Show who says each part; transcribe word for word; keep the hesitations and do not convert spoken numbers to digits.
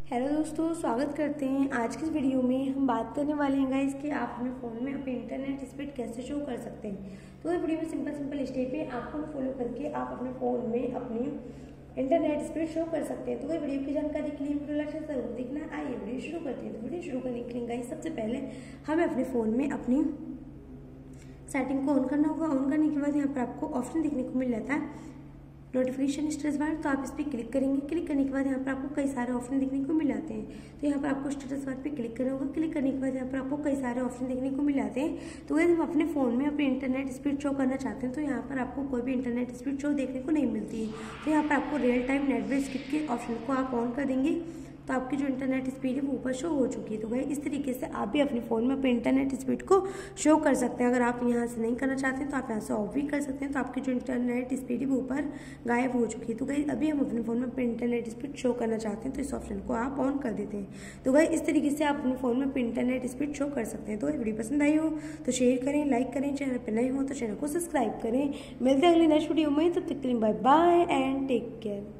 Speaker 1: Hello दोस्तों, स्वागत करते हैं। आज की इस वीडियो में हम बात करने वाले हैं गाइस कि आप अपने फ़ोन में अपने इंटरनेट स्पीड कैसे शो कर सकते हैं। तो इस वीडियो में सिंपल सिंपल स्टेप है, आपको फॉलो करके आप अपने फ़ोन में अपनी इंटरनेट स्पीड शो कर सकते हैं। तो वही वीडियो की जानकारी के लिए वीडियो लास्ट तक जरूर देखना। आइए वीडियो शुरू करते हैं। तो वीडियो शुरू करने के लिए गाइस सबसे पहले हमें अपने फ़ोन में अपनी सेटिंग को ऑन करना होगा। ऑन करने के बाद यहाँ पर आपको ऑप्शन देखने को मिल जाता है नोटिफिकेशन स्टेटस बार, तो आप इस पर क्लिक करेंगे। क्लिक करने के बाद यहाँ पर आपको कई सारे ऑप्शन देखने को मिल जाते हैं। तो यहाँ पर आपको स्टेटस बार पे क्लिक करना होगा। क्लिक करने के बाद यहाँ पर आपको कई सारे ऑप्शन देखने को मिल जाते हैं। तो अगर हम अपने फ़ोन में अपनी इंटरनेट स्पीड शो करना चाहते हैं तो यहाँ पर आपको कोई भी इंटरनेट स्पीड शो देखने को नहीं मिलती है। तो यहाँ पर आपको रियल टाइम नेटवर्क स्किप के ऑप्शन को आप ऑन कर देंगे तो आपकी जो इंटरनेट स्पीड है वो ऊपर शो हो चुकी है। तो भाई इस तरीके से आप भी अपने फ़ोन में अपने इंटरनेट स्पीड को शो कर सकते हैं। अगर आप यहाँ से नहीं करना चाहते हैं तो आप यहाँ से ऑफ भी कर सकते हैं। तो आपकी जो इंटरनेट स्पीड है वो ऊपर गायब हो चुकी है। तो भाई अभी हम अपने फ़ोन में अपने इंटरनेट स्पीड शो करना चाहते हैं तो इस ऑप्शन को आप ऑन कर देते हैं। तो भाई इस तरीके से आप अपने फ़ोन में अपने इंटरनेट स्पीड शो कर सकते हैं। तो वीडियो पसंद आई हो तो शेयर करें, लाइक करें, चैनल पर नए हो तो चैनल को सब्सक्राइब करें। मिलते हैं अगली नेक्स्ट वीडियो में, तब तक के लिए bye bye and take care.